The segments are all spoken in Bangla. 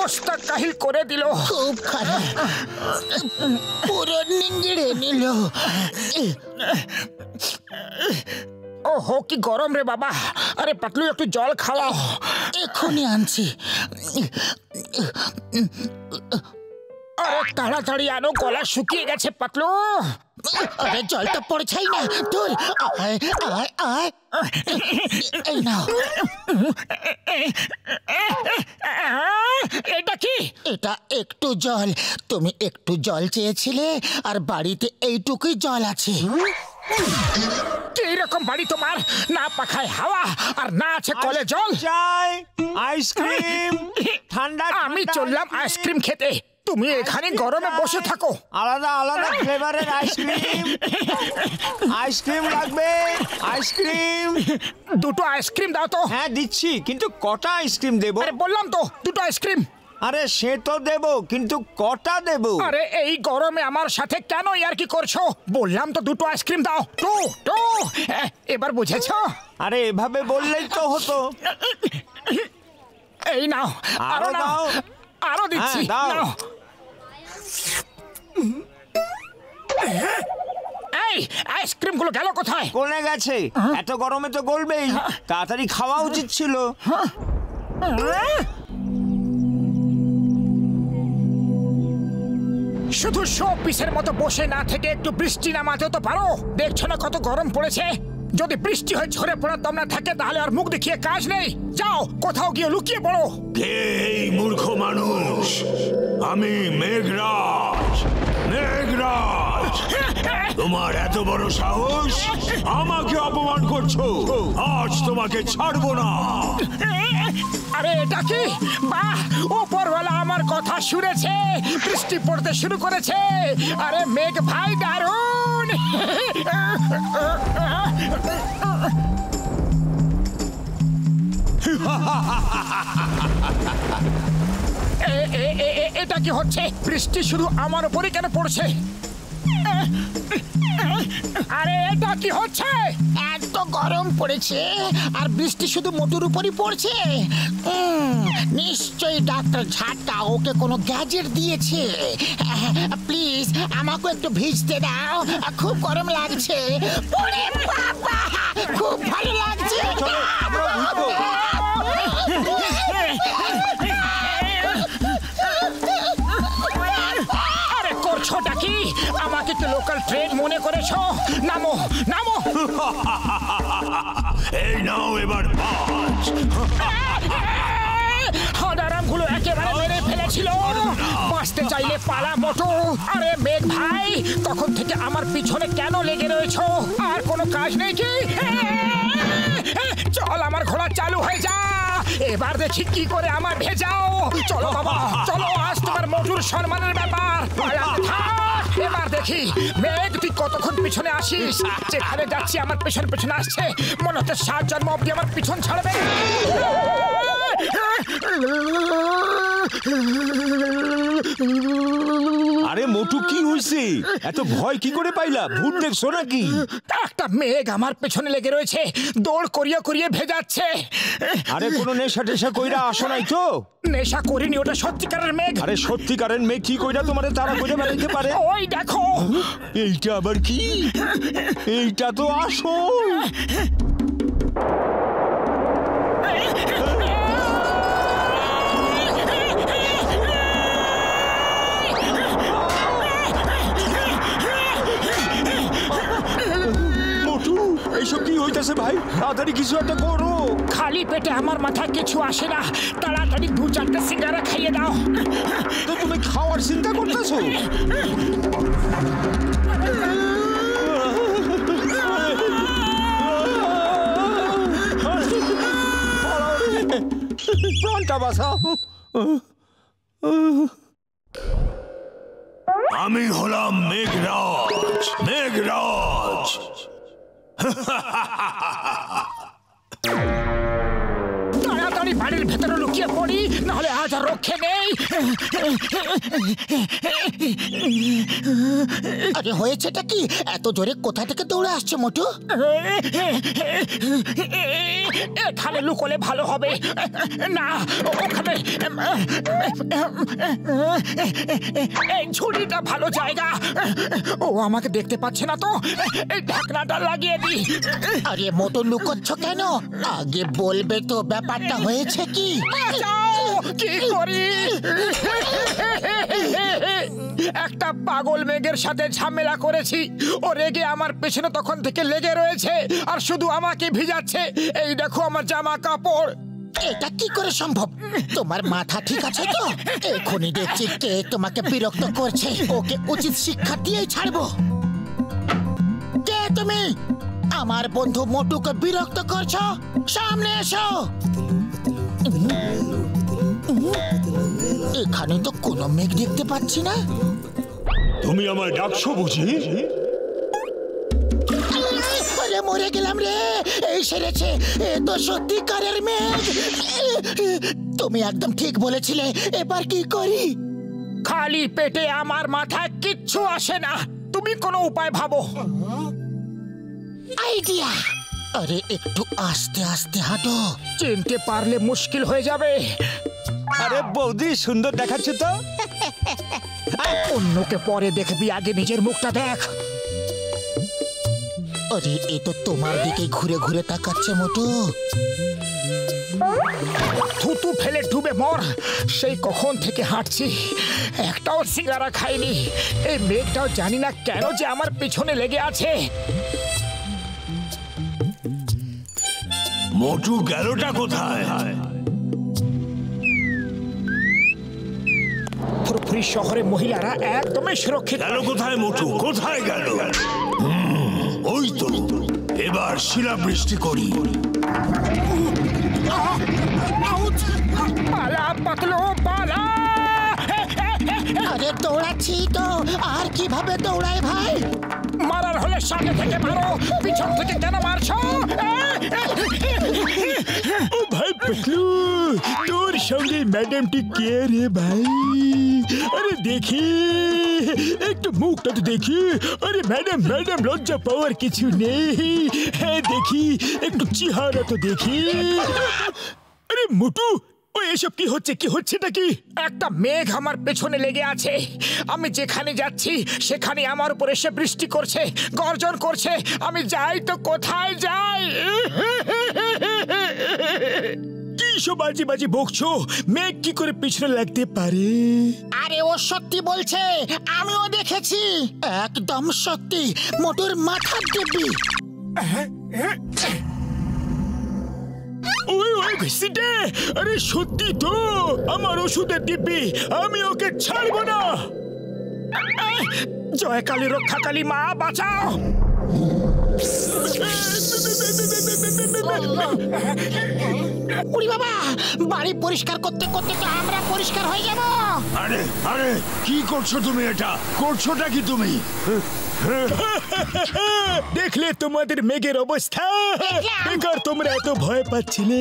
অবস্থা কাহিল করে দিল। খুব খারাপ, পুরো নিংড়ে নিল। ওহো কি গরম রে বাবা। আরে পাতলু একটু জল খাওয়াও। এখনই আনছি। আরে তাড়াতাড়ি আনো, গলা শুকিয়ে গেছে পাতলু। আরে জলটা পড়ছেই না। ধুর, আয় আয় আয়, এই নাও। এটা কি? এটা একটু জল। তুমি একটু জল চেয়েছিলে আর বাড়িতে এইটুকুই জল আছে। এইরকম বাড়ি তোমার, না পাখায় হাওয়া আর না আছে কলে জল। চাই, আইসক্রিম, ঠান্ডা। আমি চললাম আইসক্রিম খেতে, তুমি এখানে গরমে বসে থাকো। আলাদা আলাদা ফ্লেভারের আইসক্রিম। আইসক্রিম লাগবে, আইসক্রিম। দুটো আইসক্রিম দাও তো। হ্যাঁ দিচ্ছি, কিন্তু কটা আইসক্রিম দেবো? আরে বললাম তো দুটো আইসক্রিম। আরে সে তো দেবো, কিন্তু কটা দেবো? আরে এই গরমে আমার সাথে কেন ইয়ার্কি করছো? বললাম তো দুটো আইসক্রিম দাও। টু টু, এবার বুঝেছো? আরে এভাবে বললেই তো হতো। এই নাও, আরো দাও। আরো দিচ্ছি, দাও। নাও। এই আইসক্রিম গুলো গেল কোথায়? কোনে গেছে? এত গরমে তো গলবেই, তাড়াতাড়ি খাওয়া উচিত ছিল। শুধু শো পিসের মতো বসে না থেকে একটু বৃষ্টি নামাতেও তো পারো। দেখছো না কত গরম পড়েছে? যদি বৃষ্টি হয়ে ঝরে পড়ার দম না থাকে তাহলে আর মুখ দেখিয়ে কাজ নেই। যাও কোথাও গিয়ে লুকিয়ে পড়ো। কে এই মূর্খ মানুষ? আমি মেঘরাজ। মেঘরাজ, তোমার এত বড় সাহস আমাকে অপমান করছো? আজ তোমাকে ছাড়বো না। আরে এটা কি? বাহ, উপরওয়ালা আমার কথা শুনেছে, বৃষ্টি পড়তে শুরু করেছে। আরে মেঘ ভাই দারুণ। এটা কি হচ্ছে? বৃষ্টি শুধু আমার উপরই কেন পড়ছে? আরে এটা কি হচ্ছে? এত গরম পড়েছে আর বৃষ্টি শুধু মোটুর উপরই পড়ছে। নিশ্চয়ই ডাক্তার ঝাঁটা ওকে কোনো গ্যাজেট দিয়েছে। প্লিজ আমাকে একটু ভিজতে দাও, খুব গরম লাগছে। ওরে বাবা, খুব ভালো লাগছে। আরে করছোটা কি? আমাকে কি লোকাল ট্রেন মনে করেছো? নামো নামো। এই নাও এবার পাঁচ। হাদারামগুলো একেবারে মেরে ফেলেছিল। বাঁচতে চাইলে পালা মোটু। আরে মেঘ ভাই, তখন থেকে আমার পিছনে কেন লেগে রয়েছো? আর কোনো কাজ নেই কি? চল, আমার ঘোড়া চালু হয়ে যা। এবার দেখি কি করে আমার ভেজাও। চলো বাবা চলো, আজ তোমার মোটুর সম্মানের ব্যাপার। এবার দেখি মেঘ তুই কতক্ষণ পিছনে আসিস। যেখানে যাচ্ছি আমার পেছন পেছনে আসছে। মনে হচ্ছে 7 জন্ম অব্দি আমার পিছন ছাড়বে। আরে মোটু কি হইছে? এত ভয় কি করে পাইলা? ভূত দেখছো নাকি? একটা মেঘ আমার পেছনে লেগে রয়েছে, দৌড় করিয়ে করিয়ে ভেজাচ্ছে। আরে কোনো নেশা টেশা কইরা আসো নাই তো? নেশা করিনি, ওটা সত্যিকারের মেঘ। আরে সত্যিকারের মেঘ কি কইরা তোমারে তারা কইরা বেড়াইতে পারে? ওই দেখো। এইটা আবার কি? এইটা তো আসল। এইসব কি হইতাছে ভাই? তাড়াতাড়ি কিছু একটা করো। খালি পেটে আমার মাথায় কিছু আসে না। তাড়াতাড়ি 2-4টে সিঙ্গারা খাইয়ে দাও। তো তুমি খাওয়ার চিন্তা করতেছো? প্রাণটা বাঁচাও। আমি হলাম মেঘরাজ। মেঘরাজ, তাড়াতাড়ি বাড়ির ভেতরে লুকিয়ে পড়ি, নাহলে আজ আর রক্ষে নেই। আরে হয়েছেটা কি? এত জোরে কোথা থেকে দৌড়ে আসছে মোটু? এখানে লুকোলে ভালো হবে না, ওখানে এই ঝুড়িটা ভালো জায়গা। ও আমাকে দেখতে পাচ্ছে না তো, এই ঢাকনাটা লাগিয়ে দি। আরে মোটু লুকোচ্ছ কেন? আগে বলবে তো ব্যাপারটা হয়েছে কি? বাঁচাও, কি করি? একটা পাগল মেঘের সাথে ঝামেলা করেছি, ও রেগে আমার পেছনে তখন থেকে লেগে রয়েছে আর শুধু আমাকে ভিজাচ্ছে। এই দেখো আমার জামা কাপড়। এটা কি করে সম্ভব? তোমার মাথা ঠিক আছে তো? এখনই দেখছি কে তোমাকে বিরক্ত করছে। ওকে উচিত শিক্ষা দিয়েই ছাড়বো। কে তুমি? আমার বন্ধু মোটুকে বিরক্ত করছো? সামনে এসো। এখানে তো কোনো মেঘ দেখতে পাচ্ছি না। তুমি আমার ডাকছো বুঝি? আরে মরে গেলাম রে, এই সেরেছে। এ তো সত্যিকারের মেঘ। তুমি একদম ঠিক বলেছিলে। এবার কি করি? খালি পেটে আমার মাথায় কিচ্ছু আসে না, তুমি কোনো উপায় ভাবো। আইডিয়া। আরে একটু আস্তে আস্তে হাঁটো। চিনতে পারলে মুশকিল হয়ে যাবে। আরে বৌদি, সুন্দর দেখাচ্ছে তো। অন্যকে পরে দেখবি, আগে নিজের মুখটা দেখ। আরে এ তো তোমার দিকে ঘুরে ঘুরে তাকাচ্ছে মোটু। থুতু ফেলে ডুবে মর। সেই কখন থেকে হাঁটছি, একটাও সিঙ্গারা খাইনি। এই মেঘটাও জানি না কেন যে আমার পিছনে লেগে আছে। মোটু গেলটা কোথায়? ফুরফুরি শহরে মহিলারা একদমই সুরক্ষিত। গেল কোথায় মোটু? কোথায় গেল? ওই তো, এবার শিলাবৃষ্টি করি। পালা পাতলো পালা। আরে দৌড়াচ্ছি তো, আর কিভাবে দৌড়ায় ভাই? মারার হলে সামনে থেকে মারো, পিছন থেকে কেন মারছো? ও ভাই পেটলু, তোর সঙ্গে ম্যাডামটি কে রে ভাই? আরে দেখি, একটু মুখটা তো দেখি। আরে ম্যাডাম ম্যাডাম, লজ্জা পাওয়ার কিছু নেই। হ্যাঁ দেখি, একটু চেহারা তো দেখি। আরে মোটু, ও এসব কি হচ্ছে? কি হচ্ছেটা কি? একটা মেঘ আমার পেছনে লেগে আছে। আমি যেখানে যাচ্ছি সেখানে আমার উপর এসে বৃষ্টি করছে, গর্জন করছে। আমি যাই তো কোথায় যাই? কি সব বাজি বাজি বকছো? মেঘ কি করে পিছনে লাগতে পারে? আরে ও সত্যি বলছে, আমিও দেখেছি। একদম সত্যি, মোটুর মাথার দিব্যি। ওই ওই ঘিসিটে, আরে সত্যি তো আমার ওষুধের দিব্যি। আমি ওকে ছাড়বো না। জয় কালী, রক্ষা কালী, মা বাঁচাও। উড়ি বাবা, বাড়ি পরিষ্কার করতে করতে তো আমরা পরিষ্কার হয়ে যাব। আরে আরে, কি করছো তুমি? এটা করছোটা কি তুমি? দেখলে তোমাদের মেঘের অবস্থা? দেখলাম। বেকার তোমরা এত ভয় পাচ্ছিলে।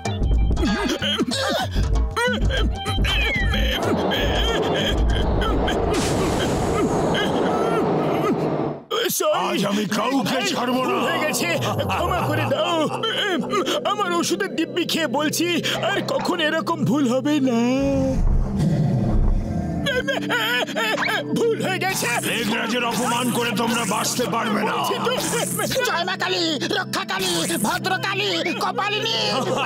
আজ আমি কাউকে ছাড়বো না। হয়ে গেছে, ক্ষমা করে দাও। আমার ওষুধের দিব্যি খেয়ে বলছি, আর কখন এরকম ভুল হবে না। ভুল হয়ে গেছে। মেঘরাজের অপমান করে তোমরা বাঁচতে পারবে না। জয় মা কালী, রক্ষা কালী, ভদ্র কালী, কপালিনী।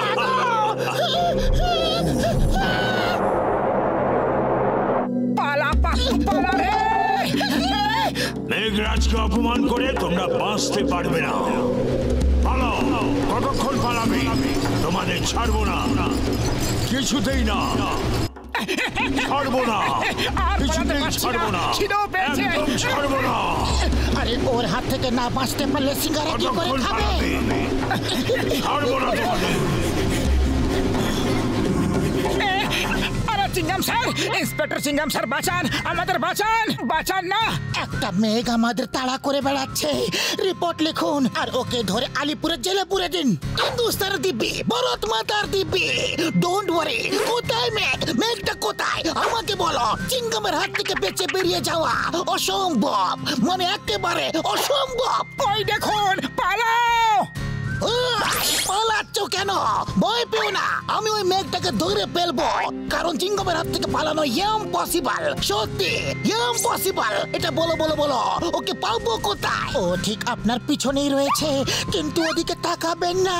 পালা পাতলু পালা রে। মেঘরাজকে অপমান করে তোমরা বাঁচতে পারবে না। পালাও। কতক্ষণ পালাবে? তোমাদের ছাড়বো না, কিছুতেই না। ছাড়বো না, আর পালাতে কিছুতেই পারছি ছাড়বো না, না, খিদেও পেয়েছে। একদম ছাড়বো না। আরে ওর হাত থেকে না বাঁচতে পারলে সিঙ্গারা কি করে কতক্ষণ খাবে? পালাবে? ছাড়বো না তোমাদের। আরে Chingam sir, inspector Chingam sir, বাঁচান, আমাদের বাঁচান, বাঁচান না। একটা মেঘ আমাদের তাড়া করে বেড়াচ্ছে। রিপোর্ট লিখুন আর ওকে ধরে আলিপুরের জেলে পুরে দিন। হিন্দুস্তান দিব্যি, ভারত মাতার দিব্যি। Don't worry. কোথায় মেঘ? মেঘটা কোথায় আমাকে বলো। চিংগামের হাত থেকে বেঁচে বেরিয়ে যাওয়া অসম্ভব, মানে একেবারে অসম্ভব। ওই দেখুন, পালাও। পালাচ্ছ কেন? ভয় পেও না, আমি ওই মেঘটাকে ধরে ফেলবো। কারণ চিংগামের হাত থেকে পালানো ইম্পসিবল, সত্যি ইম্পসিবল। এটা বলো বলো বলো, ওকে পাবো কোথায়? ও ঠিক আপনার পিছনেই রয়েছে, কিন্তু ওদিকে তাকাবেন না।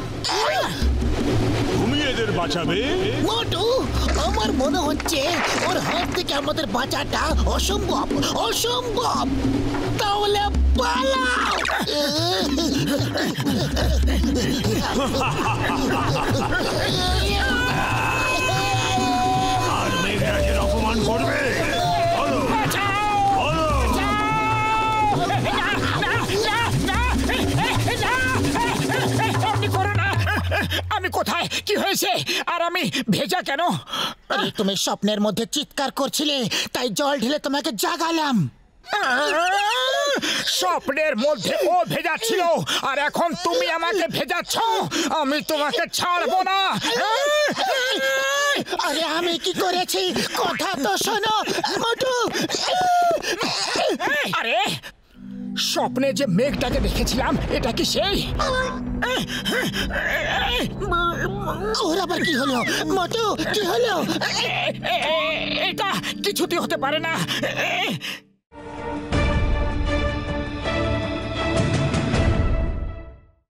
তুমি এদের বাঁচাবে? মোটু, আমার মনে হচ্ছে ওর হাত থেকে আমাদের বাঁচাটা অসম্ভব, অসম্ভব। তাহলে পালাও। আর মেঘরাজের অপমান করবে? বলো, বলো। এমনি করো না। আমি কোথায়? কি হয়েছে? আর আমি ভেজা কেন? আরে তুমি স্বপ্নের মধ্যে চিৎকার করছিলে, তাই জল ঢেলে তোমাকে জাগালাম। স্বপ্নের মধ্যে ও ভেজাচ্ছিল, আর এখন তুমি আমাকে ভেজাচ্ছ। আমি তোমাকে ছাড়বো না। আরে আমি কি করেছি? কথা তো শোনো মোটু। আরে স্বপ্নে যে মেঘটাকে দেখেছিলাম, এটা কি সেই? ওর আবার কি হলো? মোটু কি হলো? এটা কিছুতে হতে পারে না।